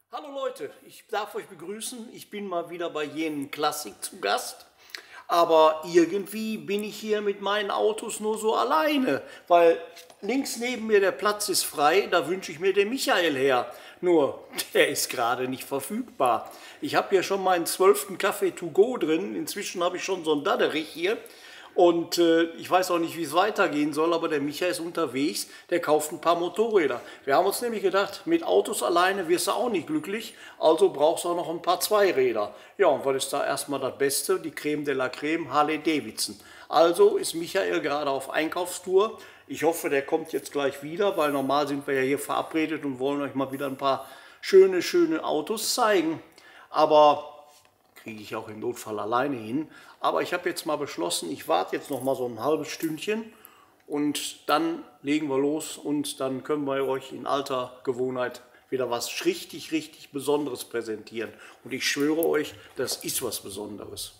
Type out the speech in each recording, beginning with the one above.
Hallo Leute, ich darf euch begrüßen. Ich bin mal wieder bei jenen Klassik zu Gast. Aber irgendwie bin ich hier mit meinen Autos nur so alleine, weil links neben mir der Platz ist frei, da wünsche ich mir den Michael her. Nur, der ist gerade nicht verfügbar. Ich habe hier schon meinen 12. Kaffee to go drin, inzwischen habe ich schon so einen Dadderich hier. Und ich weiß auch nicht, wie es weitergehen soll, aber der Micha ist unterwegs, der kauft ein paar Motorräder. Wir haben uns nämlich gedacht, mit Autos alleine wirst du auch nicht glücklich, also brauchst du auch noch ein paar Zweiräder. Ja, und was ist da erstmal das Beste? Die Creme de la Creme, Harley Davidson. Also ist Michael gerade auf Einkaufstour. Ich hoffe, der kommt jetzt gleich wieder, weil normal sind wir ja hier verabredet und wollen euch mal wieder ein paar schöne Autos zeigen. Aber kriege ich auch im Notfall alleine hin. Aber ich habe jetzt mal beschlossen, ich warte jetzt noch mal so ein halbes Stündchen und dann legen wir los und dann können wir euch in alter Gewohnheit wieder was richtig Besonderes präsentieren. Und ich schwöre euch, das ist was Besonderes.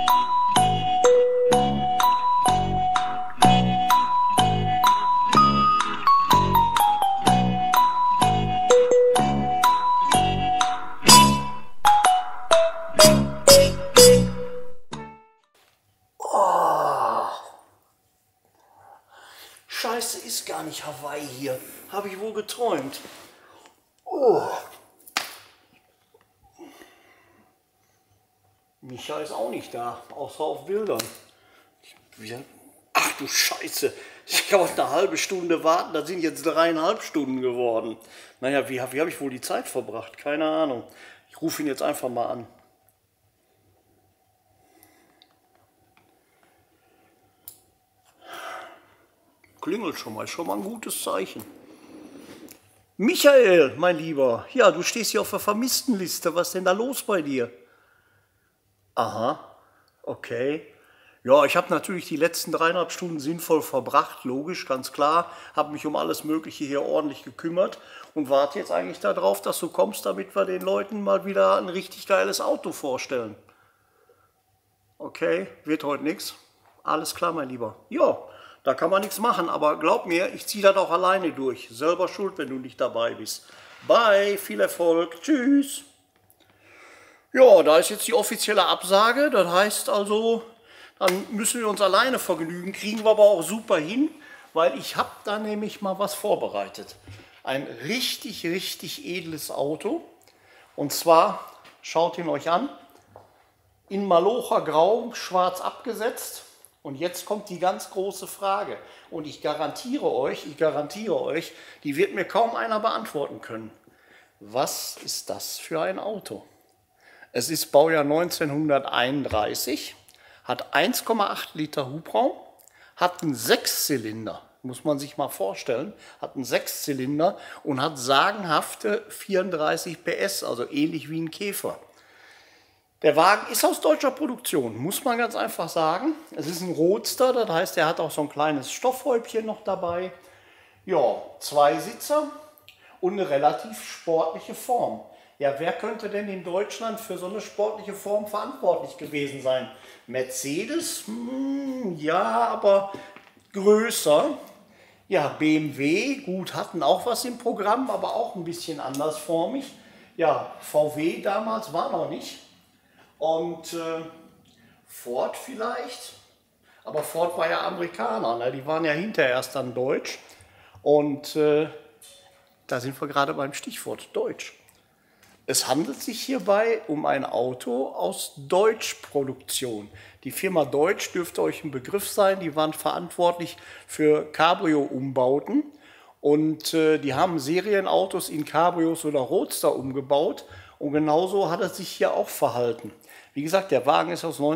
Scheiße, ist gar nicht Hawaii hier. Habe ich wohl geträumt. Oh. Micha ist auch nicht da, außer auf Bildern. Ach du Scheiße, ich kann eine halbe Stunde warten, da sind jetzt 3,5 Stunden geworden. Naja, wie habe ich wohl die Zeit verbracht? Keine Ahnung. Ich rufe ihn jetzt einfach mal an. Klingelt schon mal, ist schon mal ein gutes Zeichen. Michael, mein Lieber, ja, du stehst hier auf der Vermisstenliste. Was ist denn da los bei dir? Aha, okay. Ja, ich habe natürlich die letzten 3,5 Stunden sinnvoll verbracht, logisch, ganz klar. Habe mich um alles Mögliche hier ordentlich gekümmert und warte jetzt eigentlich darauf, dass du kommst, damit wir den Leuten mal wieder ein richtig geiles Auto vorstellen. Okay, wird heute nichts. Alles klar, mein Lieber. Ja. Da kann man nichts machen, aber glaub mir, ich ziehe das auch alleine durch. Selber schuld, wenn du nicht dabei bist. Bye, viel Erfolg, tschüss. Ja, da ist jetzt die offizielle Absage. Das heißt also, dann müssen wir uns alleine vergnügen. Kriegen wir aber auch super hin, weil ich habe da nämlich mal was vorbereitet. Ein richtig edles Auto. Und zwar, schaut ihn euch an, in Malocha Grau, schwarz abgesetzt. Und jetzt kommt die ganz große Frage. Und ich garantiere euch, die wird mir kaum einer beantworten können. Was ist das für ein Auto? Es ist Baujahr 1931, hat 1,8 Liter Hubraum, hat einen Sechszylinder, muss man sich mal vorstellen, hat einen Sechszylinder und hat sagenhafte 34 PS, also ähnlich wie ein Käfer. Der Wagen ist aus deutscher Produktion, muss man ganz einfach sagen. Es ist ein Roadster, das heißt, er hat auch so ein kleines Stoffhäubchen noch dabei. Ja, 2 Sitzer und eine relativ sportliche Form. Ja, wer könnte denn in Deutschland für so eine sportliche Form verantwortlich gewesen sein? Mercedes? Ja, aber größer. Ja, BMW, gut, hatten auch was im Programm, aber auch ein bisschen andersformig. Ja, VW damals war noch nicht. Und Ford vielleicht, aber Ford war ja Amerikaner, ne? Die waren ja hinterher erst dann deutsch. Und da sind wir gerade beim Stichwort Deutsch. Es handelt sich hierbei um ein Auto aus Deutschproduktion. Die Firma Deutsch dürfte euch ein Begriff sein, die waren verantwortlich für Cabrio-Umbauten. Und die haben Serienautos in Cabrios oder Roadster umgebaut. Und genauso hat es sich hier auch verhalten. Wie gesagt, der Wagen ist aus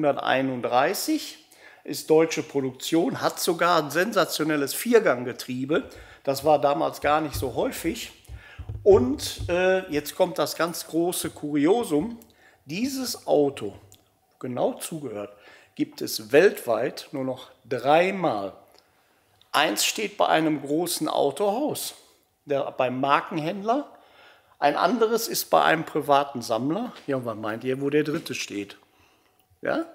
1931, ist deutsche Produktion, hat sogar ein sensationelles Vierganggetriebe. Das war damals gar nicht so häufig. Und jetzt kommt das ganz große Kuriosum. Dieses Auto, genau zugehört, gibt es weltweit nur noch 3 Mal. Eins steht bei einem großen Autohaus, beim Markenhändler. Ein anderes ist bei einem privaten Sammler. Ja, und was meint ihr, wo der dritte steht? Ja?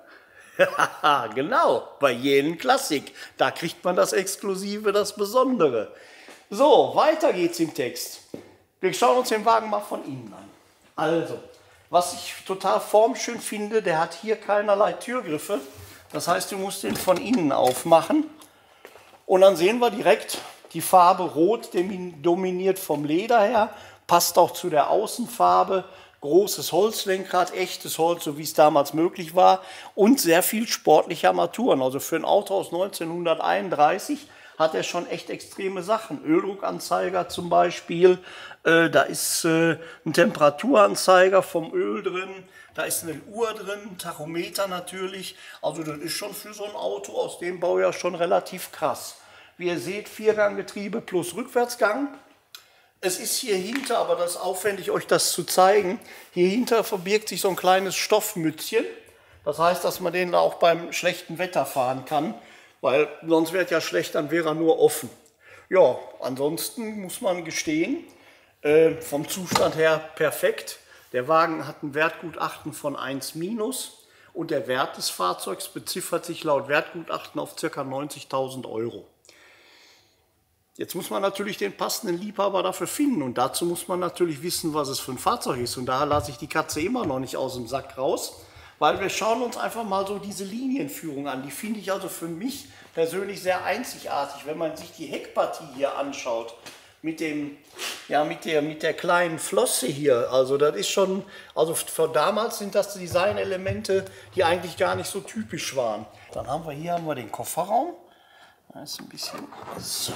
Genau, bei jenen Klassik. Da kriegt man das Exklusive, das Besondere. So, weiter geht's im Text. Wir schauen uns den Wagen mal von innen an. Also, was ich total formschön finde, der hat hier keinerlei Türgriffe. Das heißt, du musst den von innen aufmachen. Und dann sehen wir direkt, die Farbe Rot dominiert vom Leder her, passt auch zu der Außenfarbe. Großes Holzlenkrad, echtes Holz, so wie es damals möglich war. Und sehr viel sportliche Armaturen. Also für ein Auto aus 1931 hat er schon echt extreme Sachen. Öldruckanzeiger zum Beispiel, da ist ein Temperaturanzeiger vom Öl drin, da ist eine Uhr drin, ein Tachometer natürlich. Also das ist schon für so ein Auto aus dem Baujahr schon relativ krass. Wie ihr seht, Vierganggetriebe plus Rückwärtsgang. Es ist hier hinter, aber das ist aufwendig, euch das zu zeigen, hier hinter verbirgt sich so ein kleines Stoffmützchen. Das heißt, dass man den auch beim schlechten Wetter fahren kann. Weil sonst wäre es ja schlecht, dann wäre er nur offen. Ja, ansonsten muss man gestehen, vom Zustand her perfekt. Der Wagen hat ein Wertgutachten von 1- und der Wert des Fahrzeugs beziffert sich laut Wertgutachten auf ca. 90.000 Euro. Jetzt muss man natürlich den passenden Liebhaber dafür finden und dazu muss man natürlich wissen, was es für ein Fahrzeug ist. Und daher lasse ich die Katze immer noch nicht aus dem Sack raus. Weil wir schauen uns einfach mal so diese Linienführung an. Die finde ich also für mich persönlich sehr einzigartig. Wenn man sich die Heckpartie hier anschaut, mit der kleinen Flosse hier, also das ist schon, also für damals sind das Designelemente, die eigentlich gar nicht so typisch waren. Dann haben wir den Kofferraum. Da ist ein bisschen, so.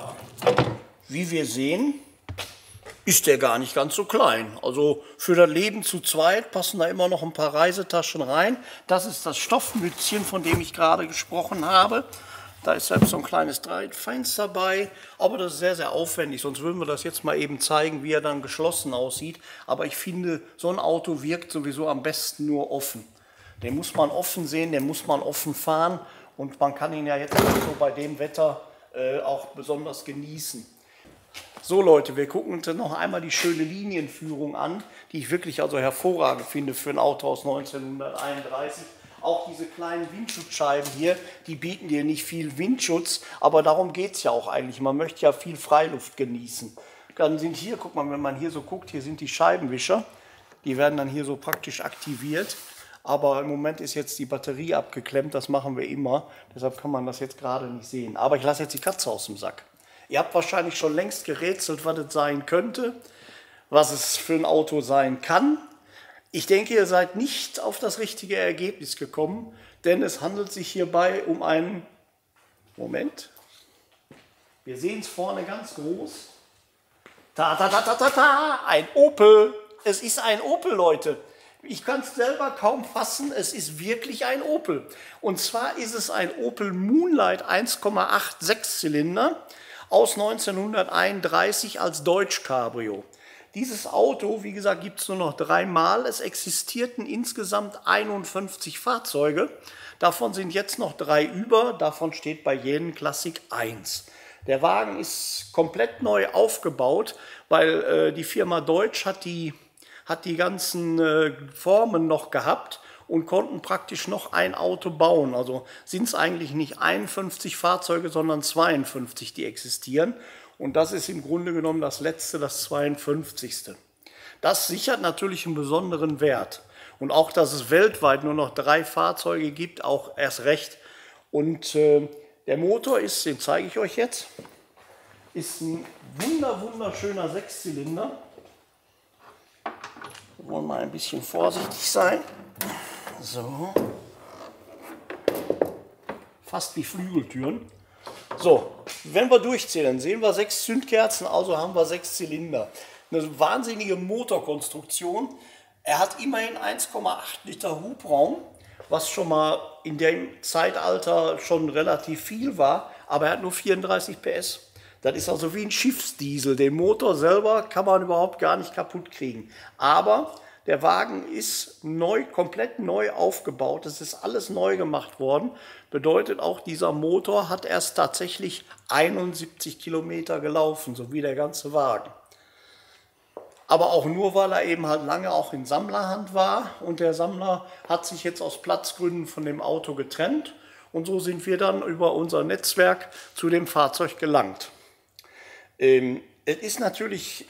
Wie wir sehen, ist der gar nicht ganz so klein. Also für das Leben zu zweit passen da immer noch ein paar Reisetaschen rein. Das ist das Stoffmützchen, von dem ich gerade gesprochen habe. Da ist selbst so ein kleines Fenster dabei, aber das ist sehr, sehr aufwendig. Sonst würden wir das jetzt mal eben zeigen, wie er dann geschlossen aussieht. Aber ich finde, so ein Auto wirkt sowieso am besten nur offen. Den muss man offen sehen, den muss man offen fahren und man kann ihn ja jetzt so bei dem Wetter auch besonders genießen. So Leute, wir gucken uns noch einmal die schöne Linienführung an, die ich wirklich also hervorragend finde für ein Auto aus 1931. Auch diese kleinen Windschutzscheiben hier, die bieten dir nicht viel Windschutz, aber darum geht es ja auch eigentlich. Man möchte ja viel Freiluft genießen. Dann sind hier, guck mal, wenn man hier so guckt, hier sind die Scheibenwischer. Die werden dann hier so praktisch aktiviert. Aber im Moment ist jetzt die Batterie abgeklemmt, das machen wir immer. Deshalb kann man das jetzt gerade nicht sehen. Aber ich lasse jetzt die Katze aus dem Sack. Ihr habt wahrscheinlich schon längst gerätselt, was es sein könnte, was es für ein Auto sein kann. Ich denke, ihr seid nicht auf das richtige Ergebnis gekommen, denn es handelt sich hierbei um einen, Moment, wir sehen es vorne ganz groß, ein Opel. Es ist ein Opel, Leute. Ich kann es selber kaum fassen, es ist wirklich ein Opel. Und zwar ist es ein Opel Moonlight 1,8 Sechszylinder aus 1931 als Deutsch Cabrio. Dieses Auto, wie gesagt, gibt es nur noch 3 Mal. Es existierten insgesamt 51 Fahrzeuge. Davon sind jetzt noch 3 über. Davon steht bei jedem Classic 1. Der Wagen ist komplett neu aufgebaut, weil die Firma Deutsch hat die ganzen Formen noch gehabt und konnten praktisch noch ein Auto bauen. Also sind es eigentlich nicht 51 Fahrzeuge, sondern 52, die existieren. Und das ist im Grunde genommen das letzte, das 52. Das sichert natürlich einen besonderen Wert. Und auch, dass es weltweit nur noch 3 Fahrzeuge gibt, auch erst recht. Und der Motor ist, den zeige ich euch jetzt, ist ein wunderschöner Sechszylinder. Wir wollen mal ein bisschen vorsichtig sein. So. Fast wie Flügeltüren. So, wenn wir durchzählen, sehen wir 6 Zündkerzen, also haben wir 6 Zylinder. Eine wahnsinnige Motorkonstruktion. Er hat immerhin 1,8 Liter Hubraum, was schon mal in dem Zeitalter schon relativ viel war, aber er hat nur 34 PS. Das ist also wie ein Schiffsdiesel. Den Motor selber kann man überhaupt gar nicht kaputt kriegen. Aber der Wagen ist komplett neu aufgebaut. Es ist alles neu gemacht worden. Bedeutet auch, dieser Motor hat erst tatsächlich 71 Kilometer gelaufen, so wie der ganze Wagen. Aber auch nur, weil er eben halt lange auch in Sammlerhand war. Und der Sammler hat sich jetzt aus Platzgründen von dem Auto getrennt. Und so sind wir dann über unser Netzwerk zu dem Fahrzeug gelangt. Es ist natürlich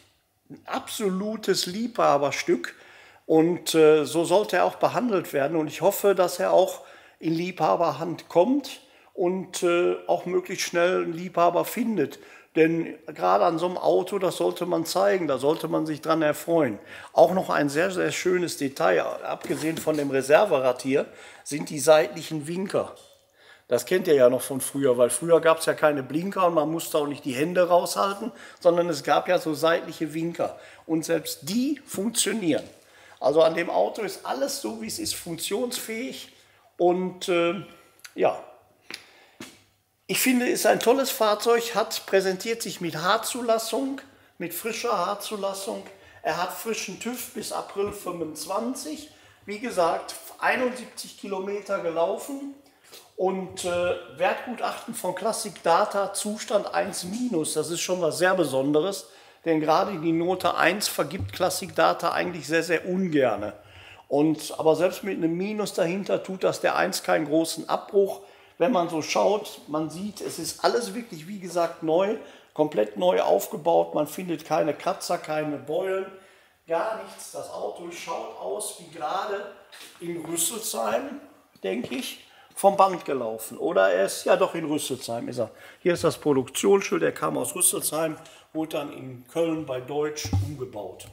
ein absolutes Liebhaberstück und so sollte er auch behandelt werden. Und ich hoffe, dass er auch in Liebhaberhand kommt und auch möglichst schnell einen Liebhaber findet. Denn gerade an so einem Auto, das sollte man zeigen, da sollte man sich dran erfreuen. Auch noch ein sehr, sehr schönes Detail, abgesehen von dem Reserverad hier, sind die seitlichen Winker. Das kennt ihr ja noch von früher, weil früher gab es ja keine Blinker und man musste auch nicht die Hände raushalten, sondern es gab ja so seitliche Winker. Und selbst die funktionieren. Also an dem Auto ist alles so, wie es ist, funktionsfähig. Und ja, ich finde, es ist ein tolles Fahrzeug, präsentiert sich mit H-Zulassung, mit frischer H-Zulassung. Er hat frischen TÜV bis April 25. Wie gesagt, 71 Kilometer gelaufen. Und Wertgutachten von Classic Data, Zustand 1-, das ist schon was sehr Besonderes, denn gerade die Note 1 vergibt Classic Data eigentlich sehr, sehr ungerne. Aber selbst mit einem Minus dahinter tut das der 1 keinen großen Abbruch. Wenn man so schaut, man sieht, es ist alles wirklich, wie gesagt, neu, komplett neu aufgebaut. Man findet keine Kratzer, keine Beulen, gar nichts. Das Auto schaut aus wie gerade in Rüsselsheim, denke ich, vom Band gelaufen. Oder er ist, ja doch, in Rüsselsheim ist er. Hier ist das Produktionsschild, er kam aus Rüsselsheim, wurde dann in Köln bei Deutsch umgebaut.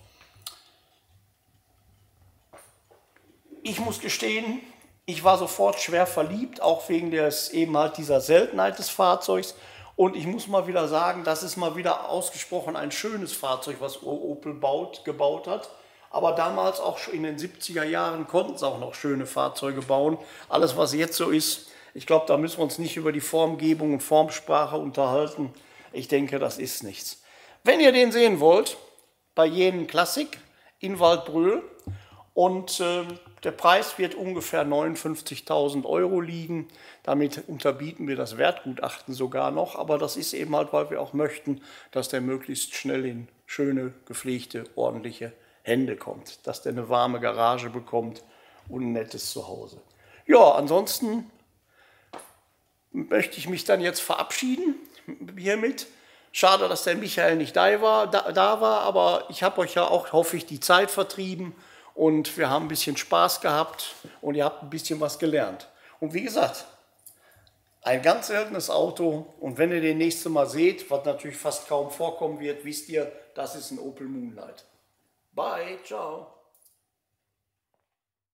Ich muss gestehen, ich war sofort schwer verliebt, auch wegen dieser Seltenheit des Fahrzeugs. Und ich muss mal wieder sagen, das ist mal wieder ausgesprochen ein schönes Fahrzeug, was Opel gebaut hat. Aber damals, auch schon in den 70er Jahren, konnten sie auch noch schöne Fahrzeuge bauen. Alles, was jetzt so ist, ich glaube, da müssen wir uns nicht über die Formgebung und Formsprache unterhalten. Ich denke, das ist nichts. Wenn ihr den sehen wollt, bei Jenen Klassik in Waldbröl, und der Preis wird ungefähr 59.000 € liegen. Damit unterbieten wir das Wertgutachten sogar noch. Aber das ist eben halt, weil wir auch möchten, dass der möglichst schnell in schöne, gepflegte, ordentliche Hände kommt. Dass der eine warme Garage bekommt und ein nettes Zuhause. Ja, ansonsten möchte ich mich dann jetzt verabschieden hiermit. Schade, dass der Michael nicht da war, aber ich habe euch ja auch, hoffe ich, die Zeit vertrieben. Und wir haben ein bisschen Spaß gehabt und ihr habt ein bisschen was gelernt. Und wie gesagt, ein ganz seltenes Auto. Und wenn ihr den nächste Mal seht, was natürlich fast kaum vorkommen wird, wisst ihr, das ist ein Opel Moonlight. Bye, ciao.